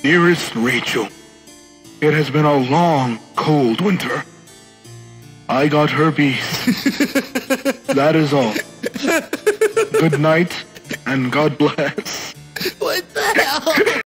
Dearest Rachel, it has been a long, cold winter. I got herpes. That is all. Good night, and God bless.